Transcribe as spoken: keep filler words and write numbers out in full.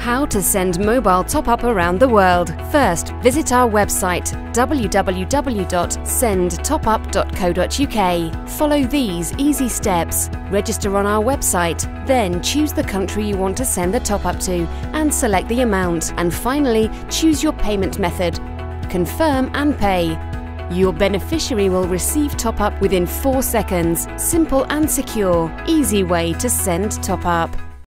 How to send mobile top-up around the world. First, visit our website w w w dot send topup dot co dot u k. Follow these easy steps. Register on our website, then choose the country you want to send the top-up to and select the amount. And finally, choose your payment method. Confirm and pay. Your beneficiary will receive top-up within four seconds. Simple and secure. Easy way to send top-up.